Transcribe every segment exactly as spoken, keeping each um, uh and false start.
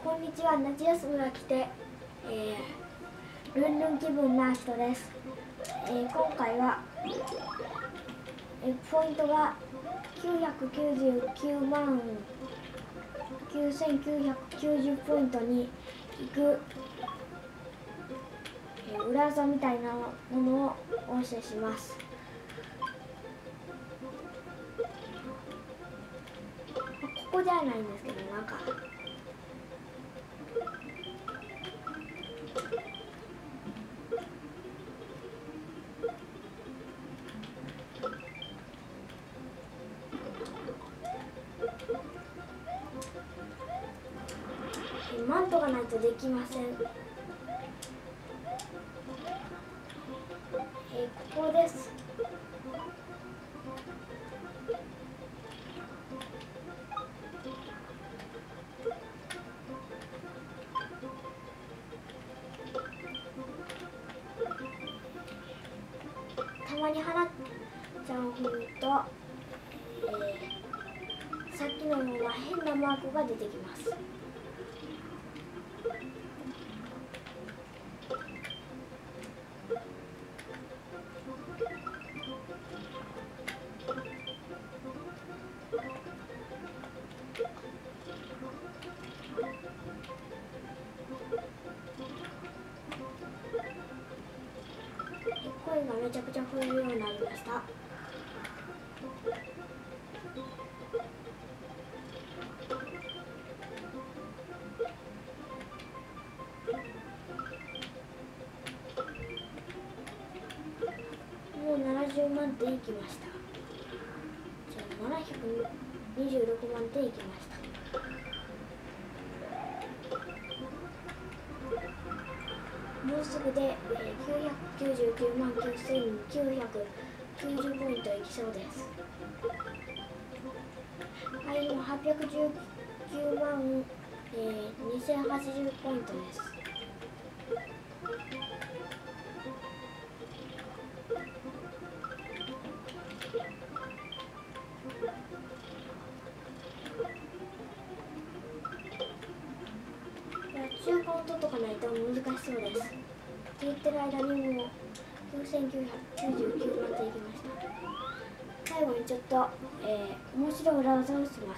こんにちは。夏休みが来て、えー、ルンルン気分な人です。えー、今回は、えー、ポイントがきゅうひゃくきゅうじゅうきゅうまんきゅうせんきゅうひゃくきゅうじゅうポイントに行く、えー、裏技みたいなものをお教えします。ここじゃないんですけど、なんかマントがないとできません。えー、ここです。たまに放っちゃうと、えー、さっきのような変なマークが出てきます。声がめちゃくちゃ増えるようになりました。もうななじゅうまんてんいきました。じゃあななひゃくにじゅうろくまんてんいきました。もうすぐで、えー、きゅうひゃくきゅうじゅうきゅうまんきゅうせんきゅうひゃくきゅうじゅうポイントいきそうです。はい、今はっぴゃくじゅうきゅうまん、えー、にせんはちじゅうポイントです。中古を取っとかないと難しそうです。って言ってる間にもうきゅうせんきゅうひゃくきゅうじゅうきゅうまんてんいきました。最後にちょっと、えー、面白い裏技をします。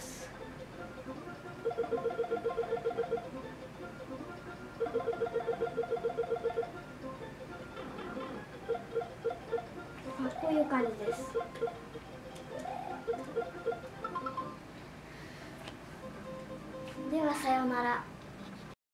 あ、こういう感じです。ではさようなら。